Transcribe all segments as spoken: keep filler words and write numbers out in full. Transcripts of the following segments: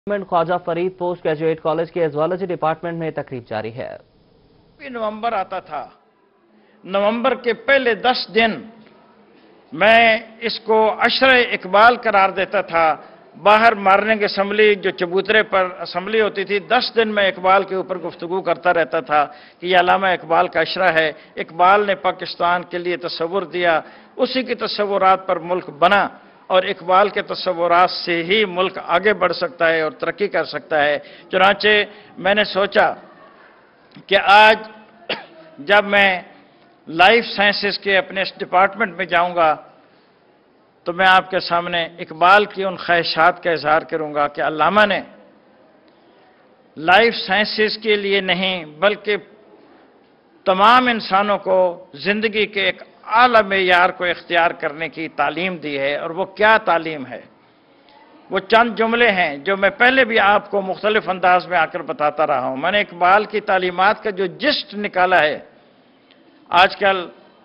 Government Khwaja Farid post graduate college के zoology department में तकरीब जारी है। नवंबर आता था, नवंबर के पहले दस दिन मैं इसको अशरे इकबाल करार देता था। बाहर मारने की असम्बली जो चबूतरे पर असम्बली होती थी, दस दिन मैं इकबाल के ऊपर गुफ्तगू करता रहता था कि यह अल्लामा इकबाल का अशरा है। इकबाल ने पाकिस्तान के लिए तस्वुर दिया, उसी की तस्वुरात पर मुल्क बना और इकबाल के तस्वुरात से ही मुल्क आगे बढ़ सकता है और तरक्की कर सकता है। चुनांचे मैंने सोचा कि आज जब मैं लाइफ साइंसेस के अपने इस डिपार्टमेंट में जाऊंगा तो मैं आपके सामने इकबाल की उन ख्वाहिशात का इजहार करूंगा कि अल्लामा ने लाइफ साइंसेस के लिए नहीं बल्कि तमाम इंसानों को जिंदगी के एक आला मेयार को इख्तियार करने की तालीम दी है। और वो क्या तालीम है, वो चंद जुमले हैं जो मैं पहले भी आपको मुख्तलिफ अंदाज में आकर बताता रहा हूं। मैंने इकबाल की तालीमात का जो जिस्ट निकाला है, आजकल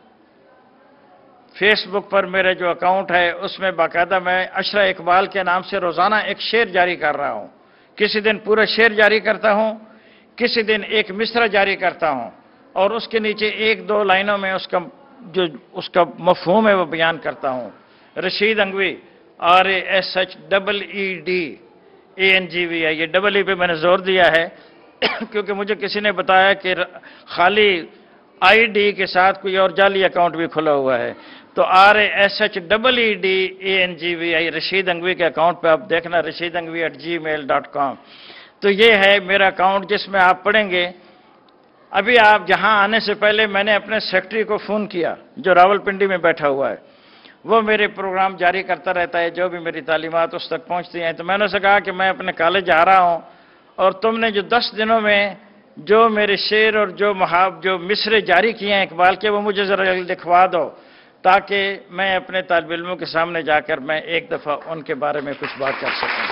फेसबुक पर मेरा जो अकाउंट है उसमें बाकायदा मैं अशरा इकबाल के नाम से रोजाना एक शेर जारी कर रहा हूं। किसी दिन पूरा शेर जारी करता हूं, किसी दिन एक मिसरा जारी करता हूं और उसके नीचे एक दो लाइनों में उसका जो उसका मफहूम है वो बयान करता हूं। Rashid Angvi, R A S H double E D A N G V I, ये डबल ई पे मैंने जोर दिया है क्योंकि मुझे किसी ने बताया कि खाली आई डी के साथ कोई और जाली अकाउंट भी खुला हुआ है। तो R A S H double E D A N G V I Rashid Angvi के अकाउंट पे आप देखना, Rashid Angvi at Gmail dot com. तो ये है मेरा अकाउंट जिसमें आप पढ़ेंगे। अभी आप जहां आने से पहले मैंने अपने सेक्रेटरी को फोन किया जो रावलपिंडी में बैठा हुआ है, वो मेरे प्रोग्राम जारी करता रहता है, जो भी मेरी तालीमात उस तक पहुंचती हैं। तो मैंने उसे कहा कि मैं अपने कॉलेज आ रहा हूं और तुमने जो दस दिनों में जो मेरे शेर और जो महाब जो मिसरे जारी किए हैं इकबाल के, वो मुझे जरा लिखवा दो ताकि मैं अपने तालिब इल्मों के सामने जाकर मैं एक दफा उनके बारे में कुछ बात कर सकूं।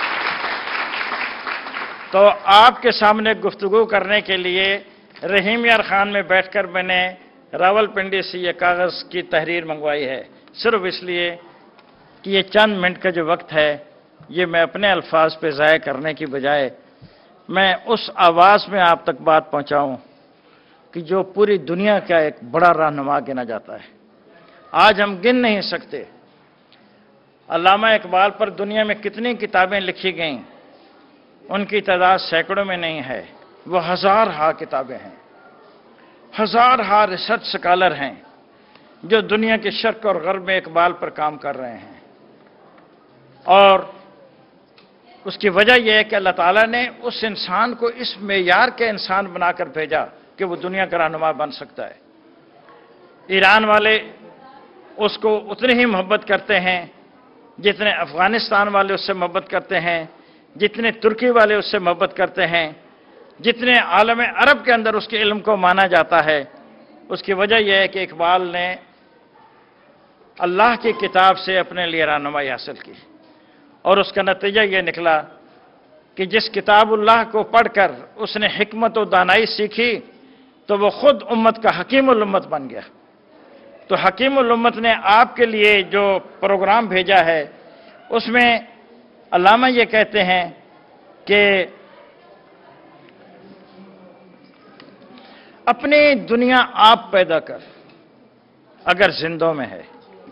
तो आपके सामने गुफ्तगू करने के लिए रहीम यार खान में बैठकर मैंने रावलपिंडी से ये कागज की तहरीर मंगवाई है, सिर्फ इसलिए कि ये चंद मिनट का जो वक्त है ये मैं अपने अल्फाज पे ज़ाया करने की बजाय मैं उस आवाज़ में आप तक बात पहुंचाऊं कि जो पूरी दुनिया का एक बड़ा रहनुमा गिना जाता है। आज हम गिन नहीं सकते अल्लामा इकबाल पर दुनिया में कितनी किताबें लिखी गईं, उनकी तादाद सैकड़ों में नहीं है, वो हजार हा किताबें हैं, हजार हा रिसर्च स्कॉलर हैं जो दुनिया के शर्क और गर्ब में इकबाल पर काम कर रहे हैं। और उसकी वजह यह है कि अल्लाह ताला ने उस इंसान को इस मेयार के इंसान बनाकर भेजा कि वो दुनिया का रहनुमा बन सकता है। ईरान वाले उसको उतनी ही मोहब्बत करते हैं जितने अफगानिस्तान वाले उससे मोहब्बत करते हैं, जितने तुर्की वाले उससे मोहब्बत करते हैं, जितने आलम अरब के अंदर उसके इल्म को माना जाता है। उसकी वजह यह है कि इकबाल ने अल्लाह की किताब से अपने लिए रहनुमाई हासिल की और उसका नतीजा यह निकला कि जिस किताबुल्लाह को पढ़कर उसने हिकमत और दानाई सीखी तो वो खुद उम्मत का हकीमुल उम्मत बन गया। तो हकीमुल उम्मत ने आपके लिए जो प्रोग्राम भेजा है उसमें अल्लामा ये कहते हैं कि अपनी दुनिया आप पैदा कर अगर जिंदों में है,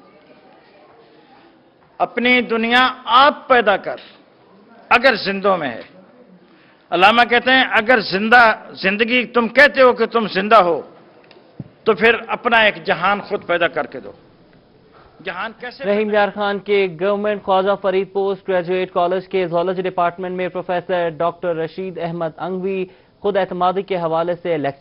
अपनी दुनिया आप पैदा कर अगर जिंदों में है। अल्लामा कहते हैं अगर जिंदा जिंदगी तुम कहते हो कि तुम जिंदा हो तो फिर अपना एक जहान खुद पैदा करके दो। जहान कैसे? रहीम यार खान के government Khwaja Farid post graduate college के ज़ूलॉजी डिपार्टमेंट में प्रोफेसर डॉक्टर रशीद अहमद अंगवी खुद एतमादी के हवाले से लेक्चर